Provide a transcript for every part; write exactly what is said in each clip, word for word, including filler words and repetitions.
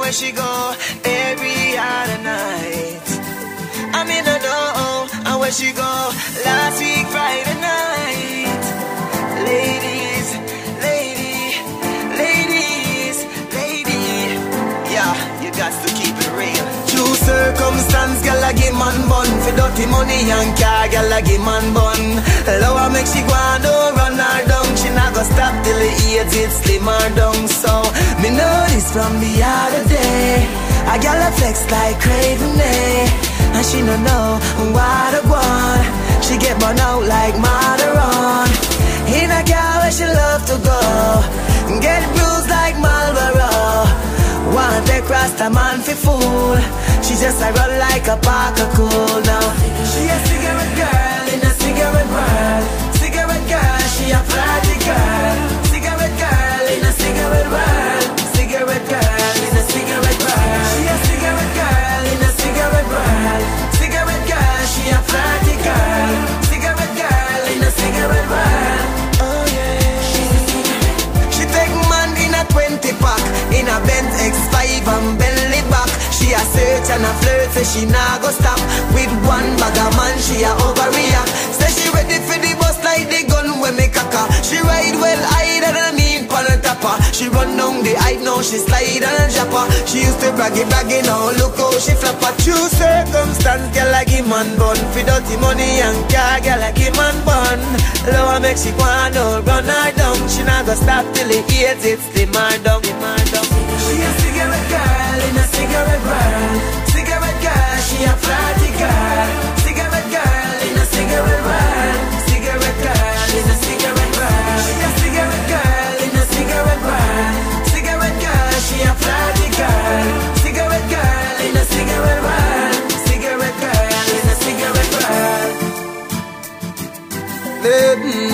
where she go every other night. I'm in the door, and where she go last week Friday night. Ladies, lady, ladies, lady, yeah, you got to keep it real. True circumstance, girl a give man bun. For dirty money and car, girl a give man bun. Lower make she go and don't run her down. She not go stop till the AIDS it slim her down. So, me know this from the other day. A girl a flex like Craven A, and she no know what I want. She get burn out like Madaron. In a car where she love to go, get bruised like Marlboro. Want to cross the man for fool. She just a run like a Parker cool now. She a cigarette girl in a cigarette world. Cigarette girl, she a flirty girl. Cigarette girl in a cigarette world. Cigarette girl in a cigarette world. She a cigarette girl in a cigarette world. Cigarette girl, she a flirty girl. Cigarette girl in a cigarette world. Oh yeah. She take man in a twenty pack, in a Benz X five and belly back. She a search and a flirt, say she nah go stop. With one bag of man, she a overreact. Say she ready for the bus like the gun when me caca. She ride well high than a mean pan and tapper. She run down the height, now she slide and japper. She used to braggy braggy, now look how she flap. A true circumstance, girl a give man bun. For dirty money and car, girl a give man bun. Lower make she go and don't run her down. She not go stop till the AIDS it slim her down. She a cigarette girl in a cigarette world. Cigarette girl, she a flirty girl. Cigarette girl in a cigarette world. Cigarette girl in a cigarette world. She a cigarette girl in a cigarette world. Cigarette girl, she a flirty girl. Cigarette girl in a cigarette world. Cigarette girl in a cigarette world. Lady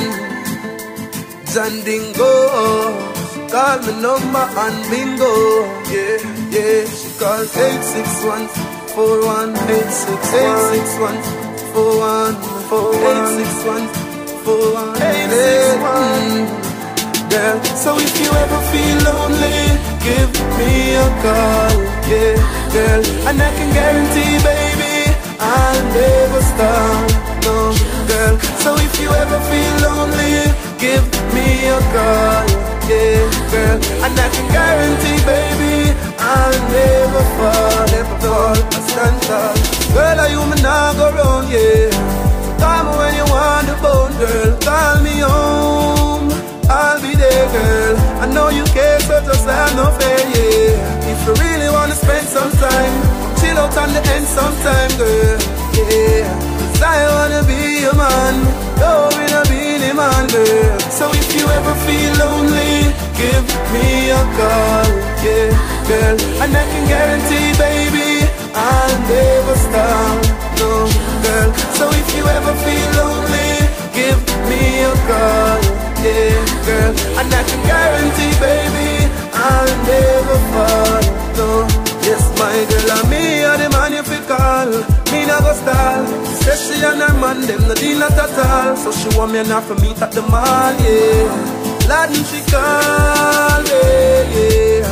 Zandingo, call me number and bingo. Yeah, yeah. She call eight six one, four one eight six one, four one four eight six one, four one eight six one. Girl, so if you ever feel lonely, give me a call. Yeah, girl, and I can guarantee, baby, I'll never stop. No, girl, so if you ever feel lonely, give me a call. Yeah, girl, and I can guarantee, baby, I'll never fall, never fall, I stand tall. Girl, are you me nah go round, yeah. So call me when you want the bone, girl. Call me home, I'll be there, girl. I know you care, so just have no fear, yeah. If you really wanna spend some time, chill out on the end sometime, girl. Yeah, cause I wanna be a man, don't wanna be the man, girl. So if you ever feel lonely, give me a call, yeah, girl. And I can guarantee, baby, I'll never stop, no, girl. So if you ever feel lonely, give me a call, yeah, girl. And I can guarantee, baby, I'll never fall, no. Yes, my girl, and me are the man you feel call. Me not go stall, especially on her man, them no deal not at all. So she want me enough for meet at the mall, yeah. Latin she call me, yeah.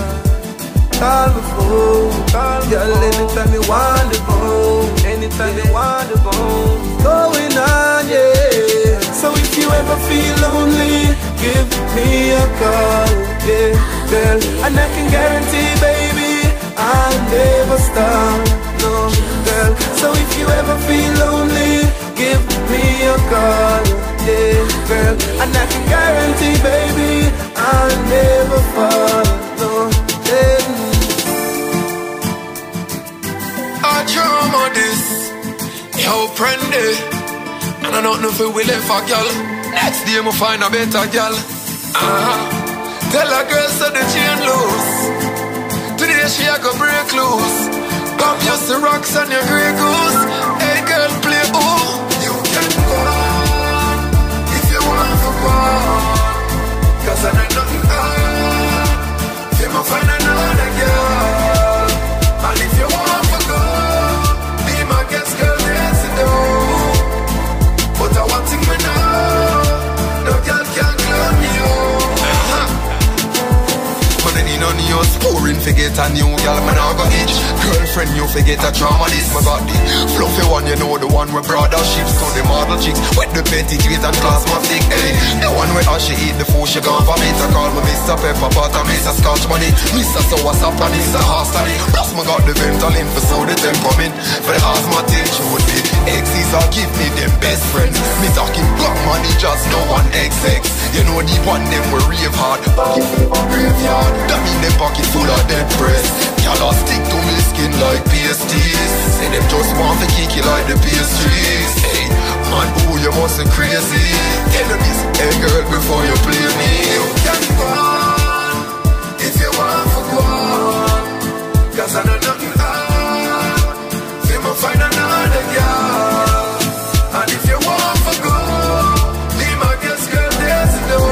Call me phone, call me girl, anytime you want the phone, anytime you want the phone, going on, yeah. So if you ever feel lonely, give me a call, yeah, girl. And I can guarantee, baby, I'll never stop, no, girl. So if you ever feel lonely, give me a call, yeah, girl. And I can guarantee, baby, I'll never fall, no, yeah. I trauma this, yo, prende. And I don't know if we will left a girl. Next day, I'ma find a better girl. Uh-huh. Tell a girl so the chain loose. Today she a go break loose. Come just the rocks and your grey goose. Hey girl, play ooh. You can go on if you want to go on. Cause I know nothing on. You might find another girl. And if you want to go, be my guest girl, yes you do. But I want thing me know, no girl can clone me, oh. But then you don't news. Pouring forget a new girl, man I go itch. Girlfriend you forget a trauma, this my got the fluffy one, you know the one with brother ships. So the model chicks, with the petty tweet and class my thick, hey. The one where she eat the food, she gone for me to call me Mister Pepper Pot and Mister Scotch Money, Mister So what's up and Mister Hostile. Plus me got the Ventolin for so the temperament. For the asthmatic, she would be exes or give me them best friends. Me talking black money, just no one X X. You know the one them we rave hard. Pocket full of graveyard. That mean them pocket full of dead press. Y'all stick to me skin like pasties. Say them just want to kick you like the pastries. Hey, man, ooh, you must be crazy. Tell them this, hey girl, before you play me. You can go on, if you want to go on. Cause I know nothing hard. Feel me find another girl. And if you want to go, be my guest girl, there's no.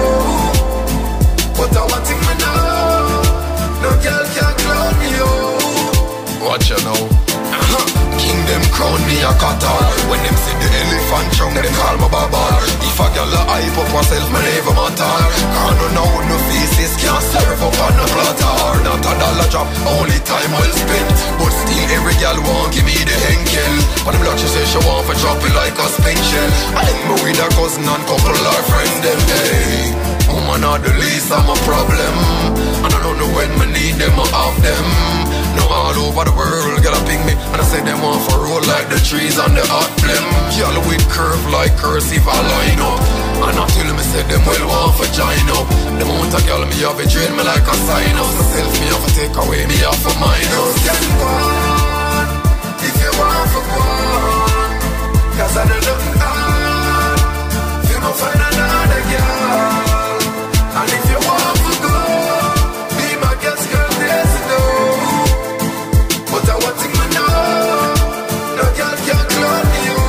But I want thing me know, no girl can clown me, oh. Watch you know. Uh-huh. King them crown me a Qatar. When them see the elephant trunk, them call me Babar. If a girl a hype up herself, me never matter. Cause no know no faces can't serve up on a platter. Not a dollar drop, only time well spent. But still every girl want give me the henkel. But the block she say she want for drop it like a spin shell. I link me with her cousin and couple of friends them. Hey, woman are the least of my problem. And I don't know when me need them or have them. No all over the world, girl a ping me. And I say them want for roll like the trees on the hot blem. Girl with curve like cursive I line up. And I tell me say them well want for join up. The moment a girl me have it drain me like a sign up. Myself me have to take away me off of mine. You can go on, if you want for go on. Cause I know nothing hard. Feel me find another girl. And if you want for go, be my guest girl, there's no. But I want thing me know, no girl can clone you.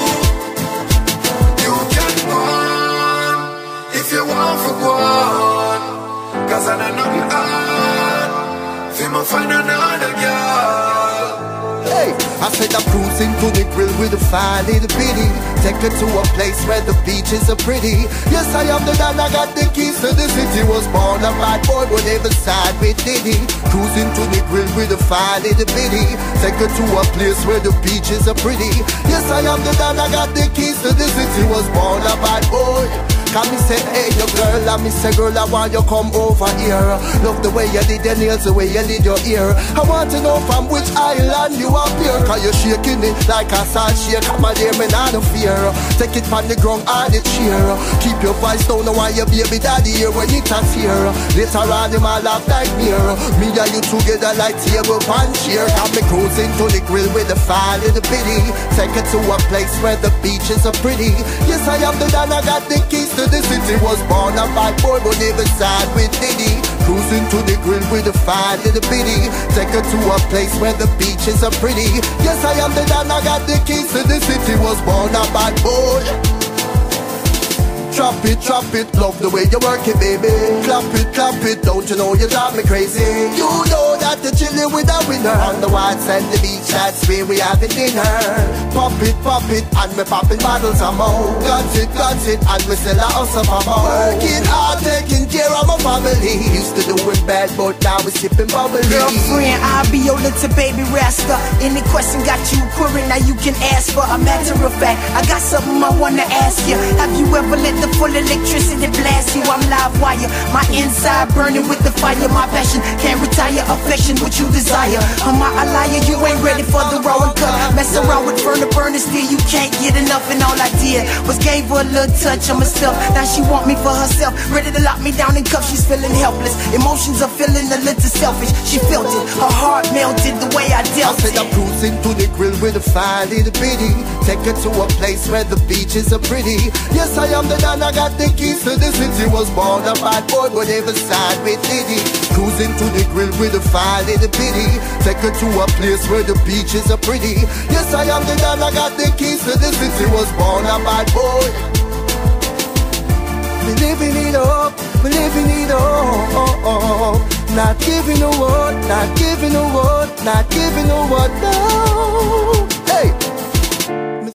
You can go on, if you want for go on. Cause I know nothing hard. Feel me find another girl. Hey, I said I'm cruising to the grill with a fine little bitty. Take her to a place where the beaches are pretty. Yes, I am the man, I got the keys to the city. Was born a bad boy, but never side with Diddy. Cruising to the grill with a fine little bitty. Take her to a place where the beaches are pretty. Yes, I am the man, I got the keys to the city. Was born a bad boy. Can me say, hey, your girl, and me say, girl, I want you come over here. Love the way you did your nails, the way you did your ear. I want to know from which island you appear. Cause you're shaking it like a salt shake. Come on, dear, me not no fear. Take it from the ground, all the cheer. Keep your voice down, now your baby daddy here when it has here. Later on, in my love nightmare. Me and you together like table and chair. Got me cruising to the grill with the fire in the bitty. Take it to a place where the beaches are pretty. Yes, I am the man, I got the keys to the city. Was born a bad boy, but never side with Diddy. Cruising to the grill with a fine little bitty. Take her to a place where the beaches are pretty. Yes, I am the man, I got the keys to the city. Was born a bad boy. Drop it, drop it, love the way you work it, baby. Clap it, clap it, don't you know you drive me crazy. You know that you're chilling with a winner. On the white sand, the beach, that's where we having dinner. Pop it, pop it, and me popping bottles of more. Got it, got it, and we sell a house of a more. Working hard, taking care of my family. Used to do it bad, but now we sipping bubbly. Girlfriend, I'll be your little baby rascal. Any question got you querying, now you can ask for. A matter of fact, I got something I wanna ask you. Have you ever let the full electricity blast you? I'm live wire, my inside burning with the fire. My passion can't retire, affection what you desire. Am I a liar? You ain't ready for the raw and cut. Mess around with burner, burner still you can't get enough. And all I did was gave her a little touch on my stuff. Now she want me for herself, ready to lock me down in cuffs. She's feeling helpless, emotions are feeling a little selfish. She felt it, her heart melted the way I dealt it. I said I'm cruising to the grill with a fine little bitty. Take her to a place where the beaches are pretty. Yes, I am the man, I got the keys to the city. Was born a bad boy, but never side with Diddy. Cruising to the grill with a fine little bitty. Take her to a place where the beaches are pretty. Yes, I am the man, I got the keys to the city. Was born a bad boy. We living it up, we living it up. Not giving a word, not giving a word, not giving a word, no.